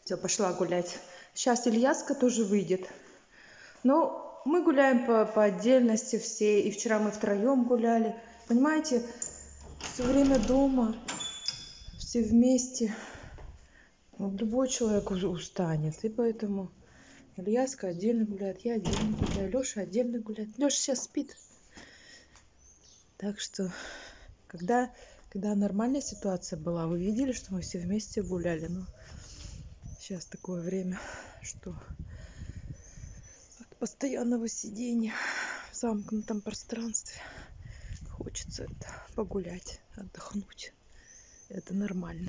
Все, пошла гулять. Сейчас Ильяска тоже выйдет. Но мы гуляем по отдельности все. И вчера мы втроем гуляли. Понимаете, все время дома, все вместе. Любой человек уже устанет. И поэтому Ильяска отдельно гуляет, я отдельно гуляю, Леша отдельно гуляет. Леша сейчас спит. Так что, когда нормальная ситуация была, вы видели, что мы все вместе гуляли. Но сейчас такое время, что от постоянного сидения в замкнутом пространстве хочется погулять, отдохнуть. Это нормально.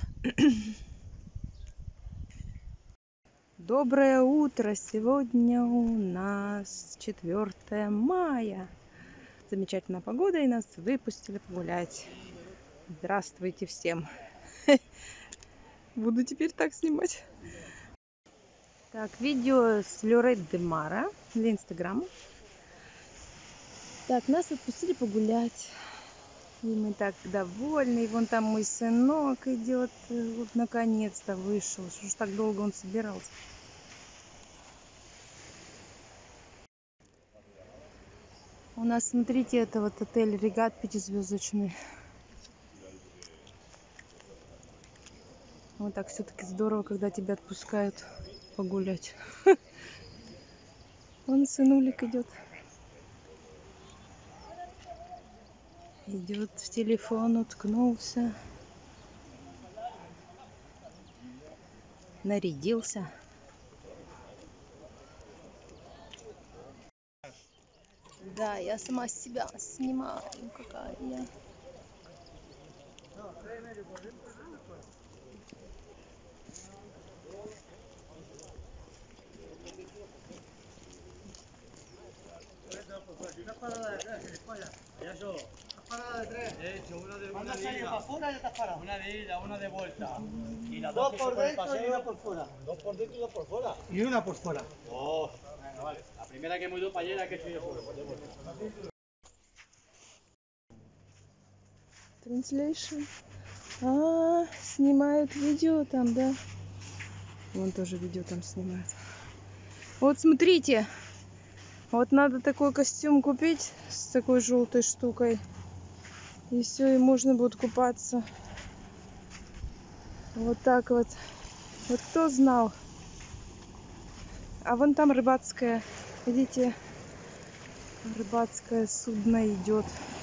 Доброе утро! Сегодня у нас 4 мая. Замечательная погода, и нас выпустили погулять. Здравствуйте всем! Буду теперь так снимать. Так, видео с Лорет де Мара для Инстаграма. Так, нас отпустили погулять. И мы так довольны. И вон там мой сынок идет. Вот наконец-то вышел. Что ж так долго он собирался? У нас, смотрите, это вот отель Регат 5-звездочный. Вот так все-таки здорово, когда тебя отпускают погулять. Вон сынулик идет. Идет в телефон, уткнулся. Нарядился. Да, я сама себя снимаю. Какая я. Una parada de tres, gilipollas. Ya eso. Una parada de tres. De hecho, una de una de ida. Para ya está parado. Una de ida, una de vuelta. Y las dos por dentro y una por fuera. Dos por dentro y dos por fuera. Y una por fuera. Oh, bueno, vale. La primera que hemos ido para allá era que soy yo solo. Translation. Снимают видео там, да? Вон тоже видео там снимают. Вот смотрите. Вот надо такой костюм купить с такой желтой штукой. И все, и можно будет купаться. Вот так вот. Вот кто знал? А вон там рыбацкая. Видите? Рыбацкое судно идет.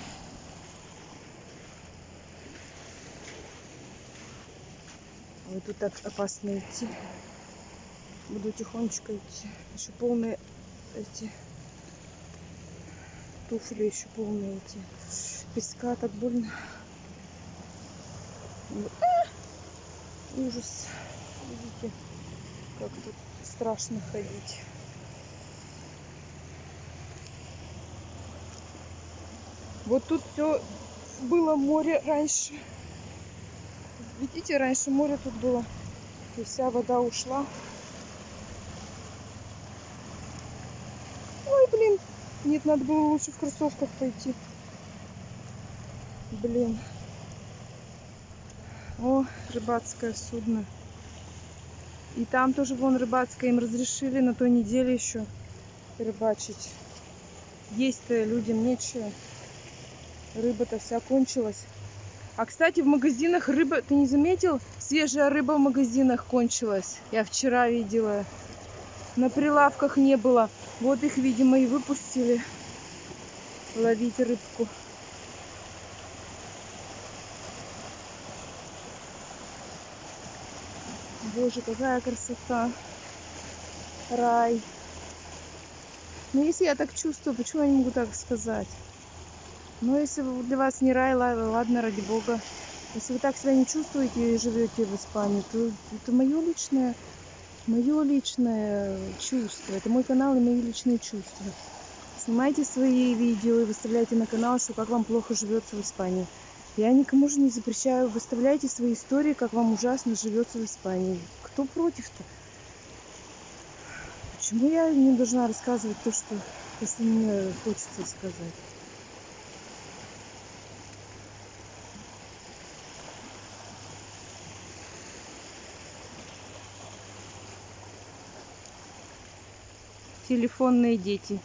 Ой, тут так опасно идти. Буду тихонечко идти. Еще полные эти туфли, еще полные эти. Песка, так больно. Ужас. Видите, как тут страшно ходить. Вот тут все было море раньше. Видите, раньше море тут было. И вся вода ушла. Ой, блин. Нет, надо было лучше в кроссовках пойти. Блин. О, рыбацкое судно. И там тоже вон рыбацкое. Им разрешили на той неделе еще рыбачить. Есть-то людям нечего. Рыба-то вся кончилась. А, кстати, в магазинах рыба... Ты не заметил? Свежая рыба в магазинах кончилась. Я вчера видела. На прилавках не было. Вот их, видимо, и выпустили ловить рыбку. Боже, какая красота. Рай. Ну, если я так чувствую, почему я не могу так сказать? Но если для вас не рай, ладно, ради бога. Если вы так себя не чувствуете и живете в Испании, то это мое личное чувство. Это мой канал и мои личные чувства. Снимайте свои видео и выставляйте на канал, что как вам плохо живется в Испании. Я никому же не запрещаю. Выставляйте свои истории, как вам ужасно живется в Испании. Кто против-то? Почему я не должна рассказывать то, что если мне хочется сказать? телефонные дети.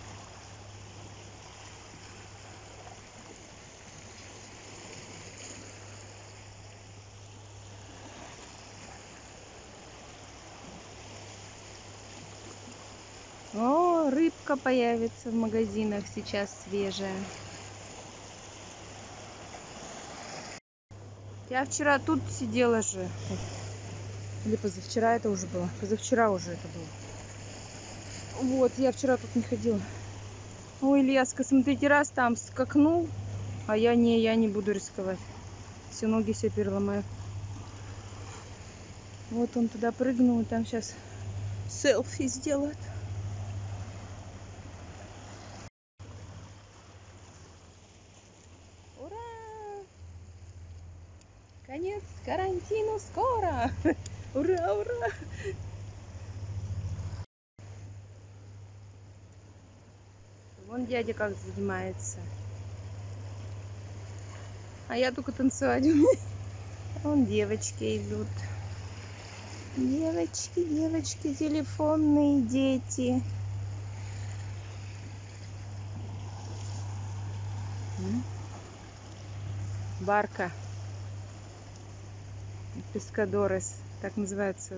О, рыбка появится в магазинах сейчас свежая. Я вчера тут сидела же. Или позавчера это уже было. Позавчера уже это было. Вот, я вчера тут не ходила. Ой, Ильяска, смотрите, раз там скакнул, а я не буду рисковать. Все ноги себе переломаю. Вот он туда прыгнул, и там сейчас селфи сделает. Ура! Конец карантину скоро! Ура, ура! Вон дядя как занимается. А я только танцевать умею. Вон девочки идут. Девочки, девочки, телефонные дети. Барка. Пескадорес. Так называется.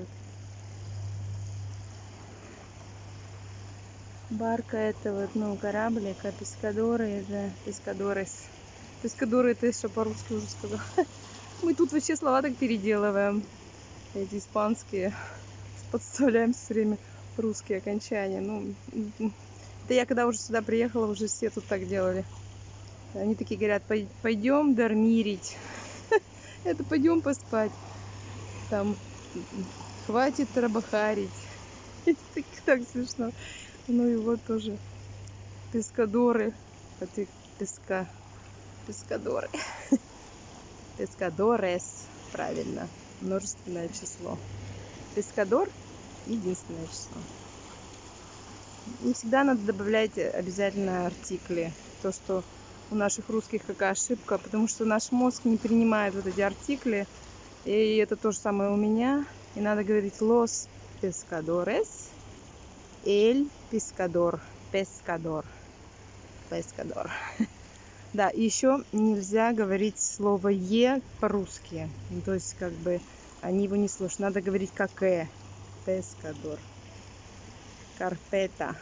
Барка это вот, ну, кораблик, а пескадоры это пескадорес. Пескадоры это что по-русски уже сказала. Мы тут вообще слова так переделываем. Эти испанские. Подставляем все время русские окончания. Ну, это я когда уже сюда приехала, уже все тут так делали. Они такие говорят, пойдем дармирить. Это пойдем поспать. Там хватит трабахарить. Так смешно. Ну и вот тоже пескадоры. Это пескадоры. Пескадорес. Правильно. Множественное число. Пескадор — единственное число. Не всегда надо добавлять обязательно артикли. То, что у наших русских какая ошибка, потому что наш мозг не принимает вот эти артикли. И это то же самое у меня. И надо говорить los pescadores, el pescador, pescador, pescador. Да, и еще нельзя говорить слово «е» по-русски. Ну, то есть, как бы, они его не слышат. Надо говорить как pescador. Карпета.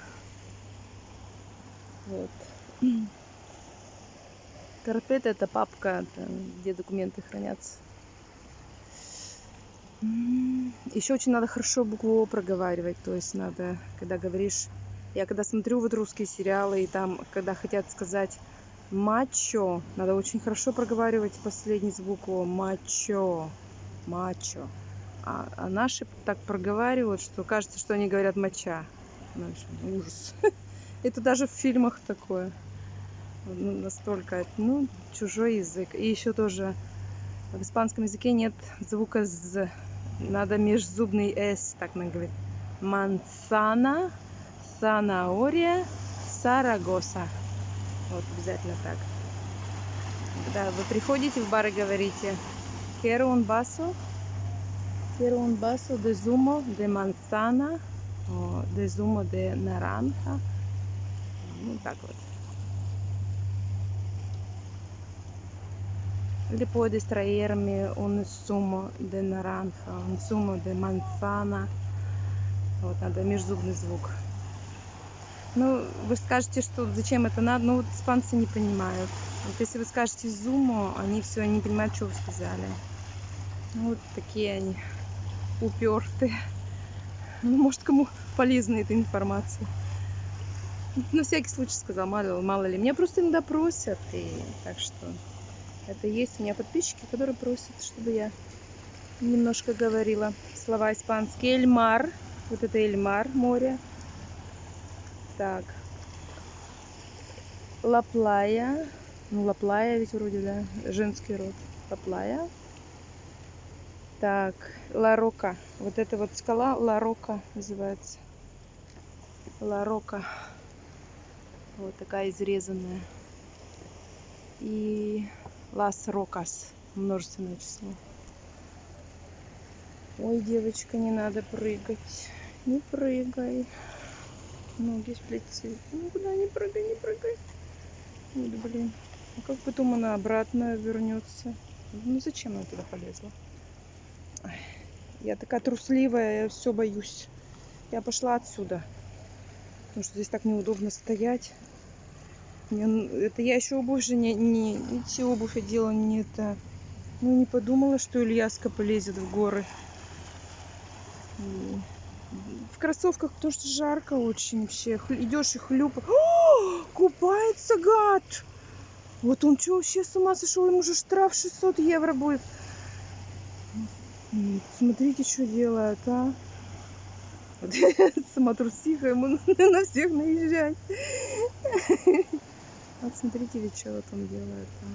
Вот. Карпета — это папка, где документы хранятся. Еще очень надо хорошо букву О проговаривать. То есть надо, когда говоришь... Я когда смотрю вот русские сериалы, и там, когда хотят сказать мачо, надо очень хорошо проговаривать последний звук О. Мачо. Мачо. А наши так проговаривают, что кажется, что они говорят моча. Ну, ужас. Это даже в фильмах такое. Настолько, ну, чужой язык. И еще тоже в испанском языке нет звука «з». Надо межзубный «с», так надо говорить. Мансана, санаория, Сарагоса. Вот обязательно так. Когда вы приходите в бар и говорите «Quiero un vaso de zumo de manzana», «de zumo de naranja». Ну, так вот. Или puedes traerme un zumo de naranja, un zumo de manzana. Вот, надо межзубный звук. Ну, вы скажете, что зачем это надо, но вот испанцы не понимают. Вот если вы скажете зумо, они все, они не понимают, что вы сказали. Ну, вот такие они упертые. Ну, может, кому полезна эта информация. На всякий случай сказал, мало ли. Меня просто иногда просят, и так что это есть у меня подписчики, которые просят, чтобы я немножко говорила слова испанские. Эльмар, вот это Эльмар, море. Так. Ла-Плая. Ну, Ла-Плая ведь вроде, да, женский род. Ла-Плая. Так, Ла-Рока. Вот эта вот скала Ла-Рока называется. Ла-Рока. Вот такая изрезанная. И Лас-Рокас. Множественное число. Ой, девочка, не надо прыгать. Не прыгай. Ноги сплетены. Ну куда, не прыгай, не прыгай. Вот, блин. А как потом она обратно вернется? Ну зачем она туда полезла? Ай, я такая трусливая, я все боюсь. Я пошла отсюда. Потому что здесь так неудобно стоять. Это я еще обувь же не идти обувь одела, не это. Ну не подумала, что Ильяска полезет в горы. И в кроссовках, потому что жарко очень вообще. Идешь и хлюпаешь. Купается гад! Вот он что, вообще с ума сошел? Ему же штраф 600 евро будет. Смотрите, что делает, а. Сама трусиха, ему на всех наезжать. Вот смотрите, ведь что вот он делает. А.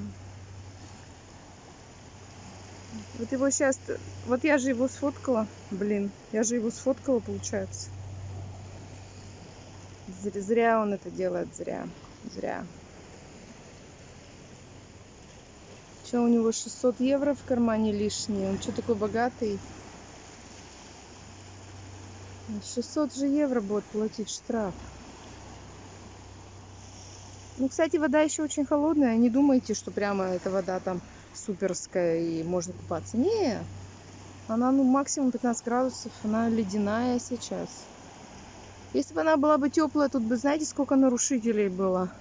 Вот его сейчас... Вот я же его сфоткала. Блин, я же его сфоткала, получается. Зря он это делает, зря. Зря. Что, у него 600 евро в кармане лишние? Он что, такой богатый? 600 же евро будет платить штраф. Ну, кстати, вода еще очень холодная. Не думайте, что прямо эта вода там суперская и можно купаться. Не, она ну, максимум 15 градусов. Она ледяная сейчас. Если бы она была бы теплая, тут бы, знаете, сколько нарушителей было.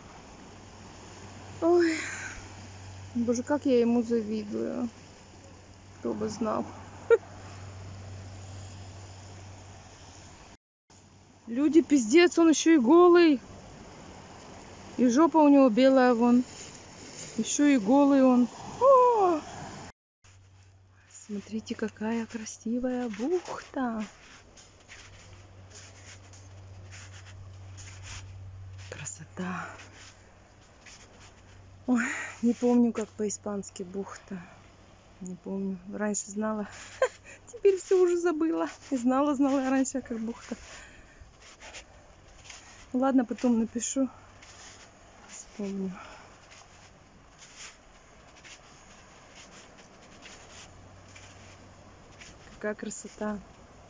Ой, боже, как я ему завидую. Кто бы знал. Люди, пиздец, он еще и голый. И жопа у него белая вон. Еще и голый он. О! Смотрите, какая красивая бухта. Красота. Ой, не помню, как по-испански бухта. Не помню. Раньше знала. Теперь все уже забыла. И знала я раньше, как бухта. Ладно, потом напишу. Вспомню. Какая красота.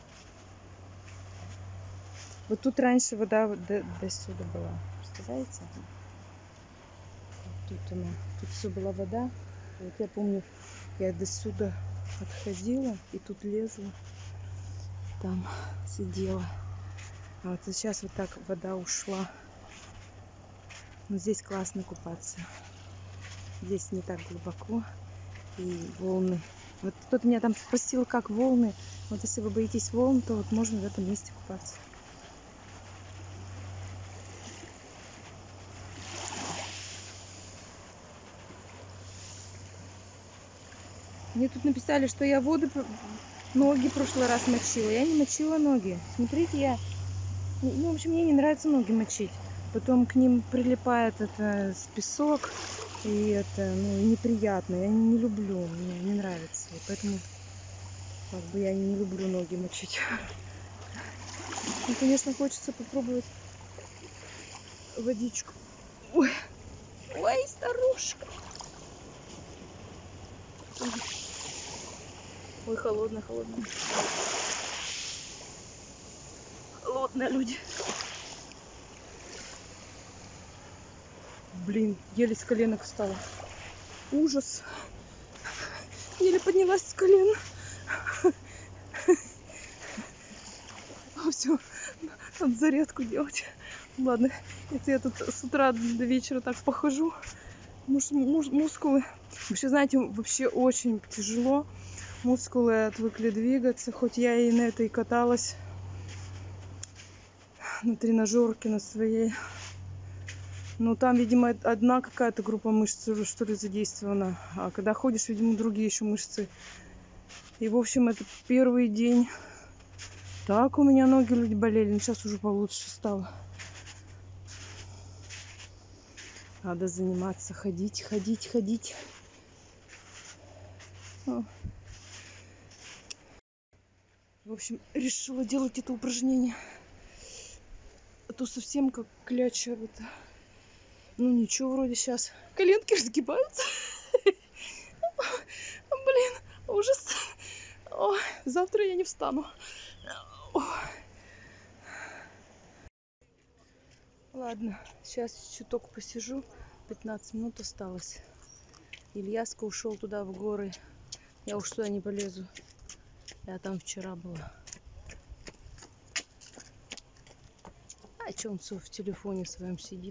Вот тут раньше вода до сюда была. Представляете? Тут она. Тут все была вода. Вот я помню, я до сюда отходила и тут лезла. Там сидела. А вот сейчас вот так вода ушла. Но здесь классно купаться. Здесь не так глубоко. И волны. Вот кто-то меня там спросил, как волны. Вот если вы боитесь волн, то вот можно в этом месте купаться. Мне тут написали, что я ноги в прошлый раз мочила. Я не мочила ноги. Смотрите, я... Ну, в общем, мне не нравится ноги мочить. Потом к ним прилипает это песок. И это, ну, неприятно. Я не люблю, мне не нравится. И поэтому, как бы, я не люблю ноги мочить. Ну, конечно, хочется попробовать водичку. Ой, ой, старушка. Ой, холодно. Холодные люди. Блин, еле с коленок встала. Ужас. Еле поднялась с колен. Все, надо зарядку делать. Ладно, это я тут с утра до вечера так похожу. Мускулы. Вообще, знаете, вообще очень тяжело. Мускулы отвыкли двигаться. Хоть я и на этой каталась. На тренажерке на своей. Но там, видимо, одна какая-то группа мышц уже, что ли, задействована. А когда ходишь, видимо, другие еще мышцы. И, в общем, это первый день. Так у меня ноги болели. Но сейчас уже получше стало. Надо заниматься. Ходить. О. В общем, решила делать это упражнение. А то совсем как кляча. Это. Ну ничего, вроде сейчас. Коленки разгибаются. Блин, ужас. Завтра я не встану. Ладно, сейчас чуток посижу. 15 минут осталось. Ильяска ушел туда в горы. Я уж туда не полезу. Я там вчера была. А че он все в телефоне своем сидит?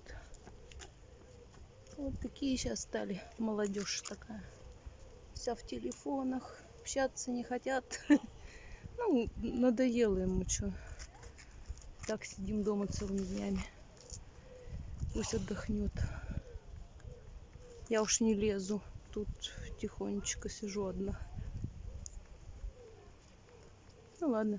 Вот такие сейчас стали. Молодежь такая. Вся в телефонах. Общаться не хотят. Ну, надоело ему что. Так сидим дома целыми днями. Пусть отдохнет. Я уж не лезу. Тут тихонечко сижу одна. Ну ладно.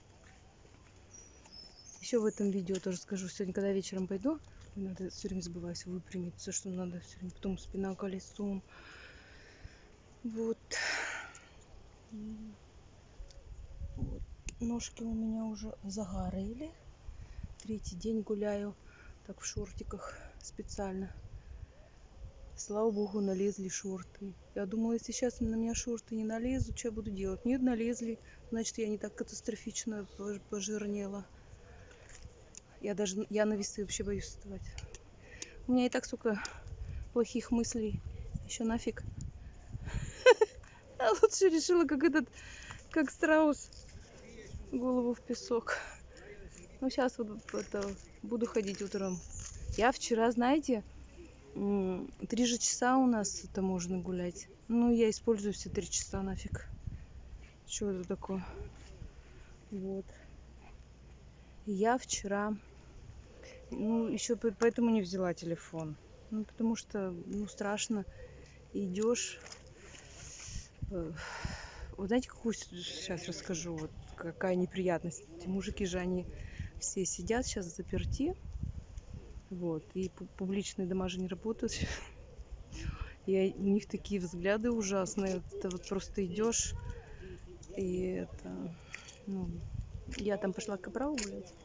Еще в этом видео тоже скажу. Сегодня, когда вечером пойду, надо все время забывать выпрямиться, что надо все время. Потом спина колесом. Вот. Вот. Ножки у меня уже загорели. 3-й день гуляю так в шортиках специально. Слава богу, налезли шорты. Я думала, если сейчас на меня шорты не налезут, что я буду делать? Нет, налезли. Значит, я не так катастрофично пожирнела. Я на весы вообще боюсь вставать. У меня и так, сука, плохих мыслей. Еще нафиг. А лучше решила, как страус, голову в песок. Ну, сейчас вот буду ходить утром. Я вчера, знаете, 3 же часа у нас это можно гулять. Ну, я использую все 3 часа нафиг. Что это такое? Вот. Я вчера, ну, еще поэтому не взяла телефон. Ну, потому что, ну, страшно. Идешь. Вот знаете, какую сейчас расскажу? Вот какая неприятность. Эти мужики же, они все сидят сейчас заперти. Вот. И публичные дома же не работают. И у них такие взгляды ужасные. Это вот просто идешь. И это... Ну, я там пошла к Капралу гулять.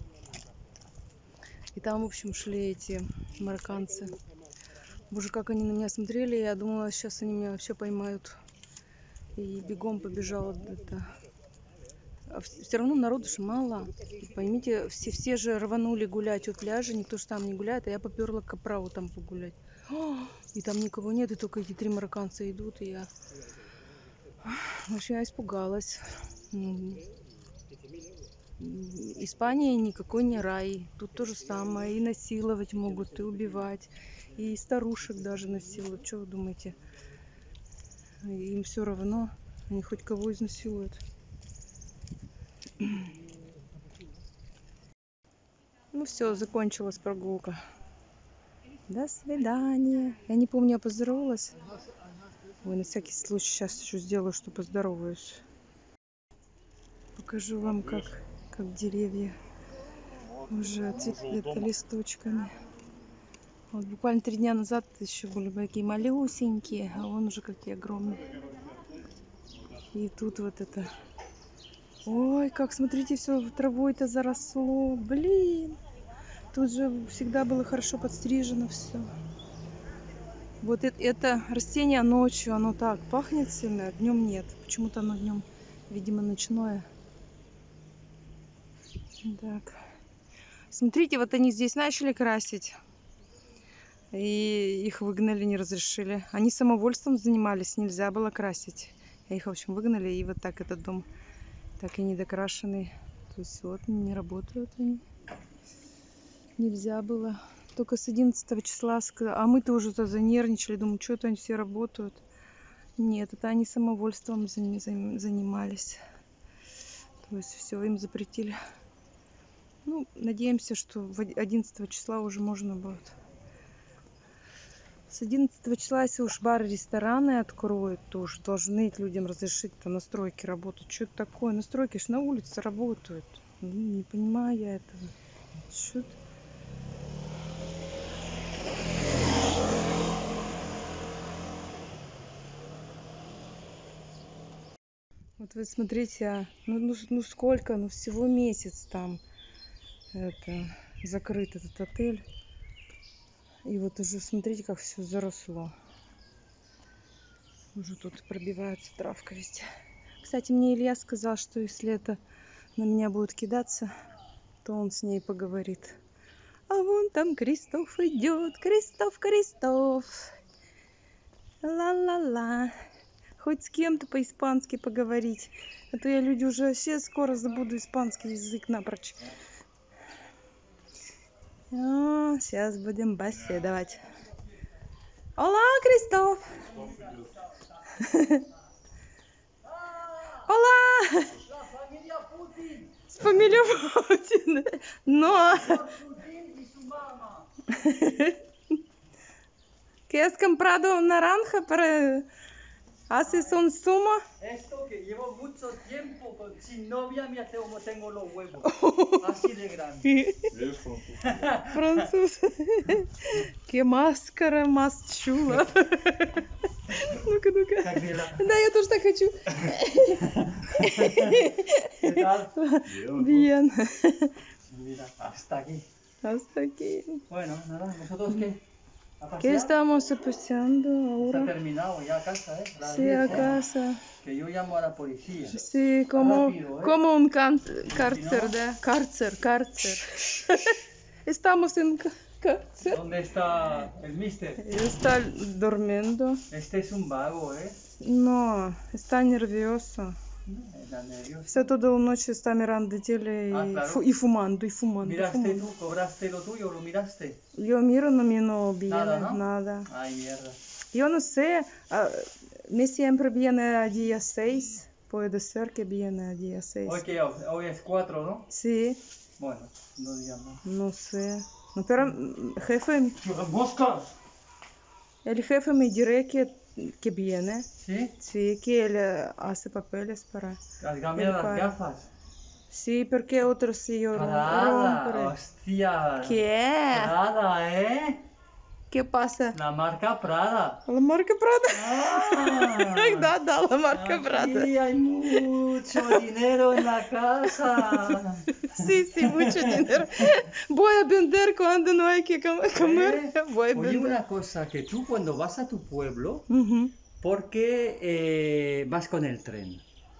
И там, в общем, шли эти марокканцы. Боже, как они на меня смотрели. Я думала, сейчас они меня вообще поймают. И бегом побежала это. А все равно народу же мало. Поймите, все же рванули гулять у пляжа. Никто же там не гуляет. А я поперла к Капралу там погулять. И там никого нет. И только эти 3 марокканца идут. И я... В общем, я испугалась. Испания никакой не рай. Тут то же самое. И насиловать могут, и убивать. И старушек даже насилуют. Что вы думаете? Им все равно. Они хоть кого изнасилуют. Ну все, закончилась прогулка. До свидания. Я не помню, я поздоровалась. Ой, на всякий случай сейчас еще сделаю, что поздороваюсь. Покажу вам, как деревья уже цветут листочками. Вот буквально 3 дня назад еще были такие малюсенькие, а вон уже какие огромные. И тут вот это. Ой, как, смотрите, все травой-то заросло. Блин. Тут же всегда было хорошо подстрижено все. Вот это растение ночью, оно так пахнет сильно, днем нет. Почему-то оно днем, видимо, ночное. Так. Смотрите, вот они здесь начали красить. И их выгнали, не разрешили. Они самовольством занимались, нельзя было красить. И их, в общем, выгнали. И вот так этот дом так и не докрашенный. То есть вот не работают они. Нельзя было. Только с 11 числа сказали. А мы-то уже занервничали. Думаю, что это они все работают. Нет, это они самовольством занимались. То есть все, им запретили. Ну, надеемся, что 11 числа уже можно будет. С 11 числа, если уж бары, рестораны откроют, то уж должны людям разрешить-то на стройке работать. Что это такое? На стройке ж на улице работают. Не понимаю я этого. Что это? Вот вы смотрите, ну сколько, ну всего месяц там это закрыт этот отель. И вот уже смотрите, как все заросло. Уже тут пробивается травка везде. Кстати, мне Илья сказал, что если это на меня будет кидаться, то он с ней поговорит. А вон там Кристоф идет, Кристоф, Кристоф. Ла-ла-ла. Хоть с кем-то по-испански поговорить. А то я, люди, уже вообще скоро забуду испанский язык напрочь. Сейчас будем беседовать. Hola, Кристоф. Hola. С фамилией Путин. Но... ¿Qué has comprado naranja para haces un zumo? Esto que llevo mucho tiempo sin novia, mira cómo tengo los huevos. Así de grande. Француз. Qué máscara más chula. Ну-ка, ну-ка. Как дела? Да, я тоже так хочу. ¿Qué tal? Bien. Mira, hasta aquí. Hasta aquí. Bueno, nada, ¿vosotros qué? ¿A ¿Qué pasear? estamos haciendo Está ahora? terminado ya a casa, ¿eh? Las Sí, 10, a ¿eh? casa. Que yo llamo a la policía. Sí, como, Rápido, ¿eh? como un cárcel, ¿da? Cárcel. Estamos en cárcel. ¿Dónde está el mister? Está durmiendo. Este es un vago, ¿eh? No, está nervioso. Está nervioso. Está toda la noche está mirando tele Ah, claro. y fumando. ¿Miraste tú? ¿Cobraste lo tuyo o lo miraste? Yo miro, no me no viene Nada, ¿no? nada. Ay, mierda. Yo no sé, me siempre viene a día 6. Puede ser que viene a día 6. Hoy es 4, ¿no? Sí, Bueno, no digamos. no sé. No, pero jefe, ¡Moscas! el jefe me dirá que viene. ¿Sí? Sí, que él hace papeles para... Has cambiado El las padre. gafas. Sí, porque otros sí yo Prada, rompen. hostia. ¿Qué? Prada, ¿eh? ¿Qué pasa? La marca Prada. La marca Prada. Ah, Да, la marca Prada. aquí hay mucho dinero en la casa. Sí, mucho dinero. Voy a vender cuando no hay que comer. Voy a Oye, vender. una cosa, que tú cuando vas a tu pueblo, Ujú. ¿por qué vas con el tren?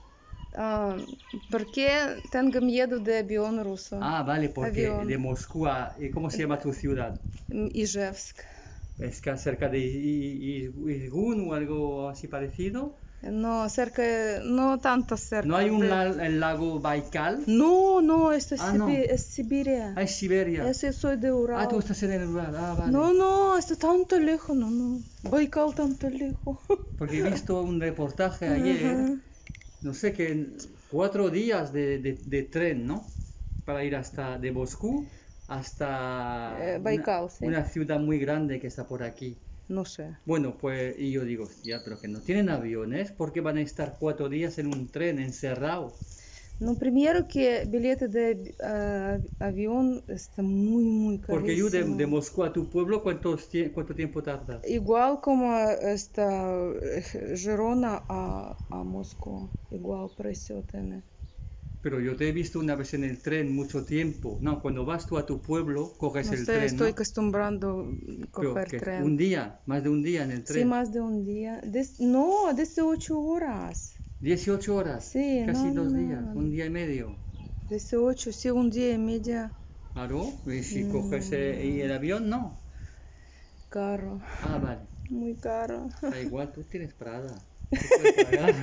Porque tengo miedo de avión ruso. Ah, vale, porque Avión. de Moscú a... ¿Cómo se llama tu ciudad? Ижевск. ¿Es que cerca de Irgun o algo así parecido? No, cerca, no tanto cerca. ¿No hay el lago Baikal? No, esto es, no. es Siberia. Ah, es Siberia. Yo soy de Ural. Ah, tú estás en el Ural. Ah, vale. No, está tanto lejos, no. Baikal tanto lejos. Porque he visto un reportaje ayer, Ajá. no sé, que en 4 días de tren, ¿no? Para ir hasta de Moscú hasta Baikal, sí. una ciudad muy grande que está por aquí. No sé. Bueno, pues, y yo digo, ya, pero que no tienen aviones, ¿por qué van a estar 4 días en un tren encerrado? No, primero que billete de avión está muy carísimo. Porque yo de Moscú a tu pueblo, ¿cuánto tiempo tardas? Igual como esta Girona a Moscú, igual precio tiene. Pero yo te he visto una vez en el tren mucho tiempo. No, cuando vas tú a tu pueblo, coges No el sé, tren, estoy ¿no? acostumbrando Pero coger que tren. un día, más de un día en el tren. Sí, más de un día. No, 18 horas. 18 horas, Sí, casi no, 2 no, días, no. un día y medio. 18, sí, un día y medio. Claro, y si coges y el avión, no. Caro, Ah, vale. muy caro. Da igual, tú tienes Prada. Tú puedes pagar.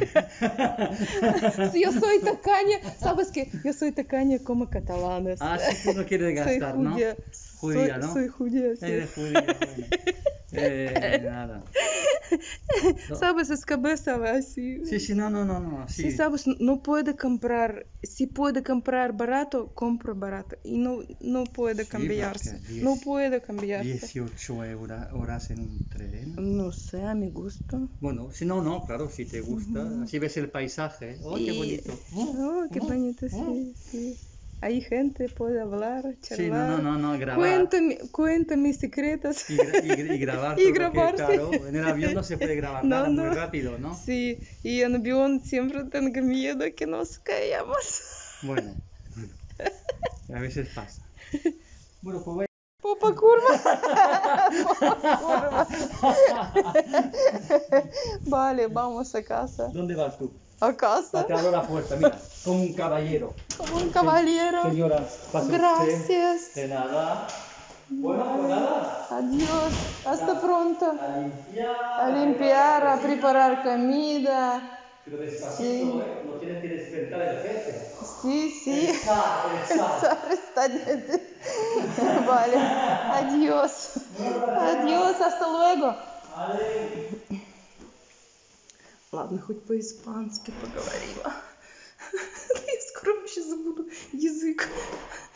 Sí, yo soy tacaña, ¿sabes qué? Yo soy tacaña como catalanes. Ah, sí, tú no quieres gastar, soy ¿no? judía. Judía, ¿no? Soy judía, sí. Eres judía, bueno. Nada. No. ¿Sabes? Es cabeza así. Sí, no, Sí, sí. sabes, no puede comprar, si puede comprar barato, compra barato. Y no puede Sí, cambiarse. porque No puede cambiarse. 18 horas en un tren. No sé, a mi gusto. Bueno, si no, claro, si te gusta, así ves el paisaje. Oh, qué bonito. Oh, qué bonito, sí. Hay gente, puede hablar, charlar. Sí, no, grabar. Cuenta mis secretos. Y grabar Y todo, grabarse. porque, claro, en el avión no se puede grabar nada muy rápido, ¿no? Sí, y en avión siempre tengo miedo que nos caigamos. Bueno, a veces pasa. Bueno, pues Popa curva. Vale, vamos a casa. ¿dónde vas tú? A casa. Te abro la puerta, mira, como un caballero. Como un caballero. Señora, pasa usted. Gracias. De nada. Bueno, pues nada. Adiós. Hasta pronto. A A limpiar, a preparar comida. Pero despacito, Sí. ¿eh? No tienes que despertar el jefe. Sí, sí. El zar. Zar está Vale. Adiós. Adiós. Hasta luego. Ладно, хоть по-испански поговорила. Я скоро вообще забуду язык.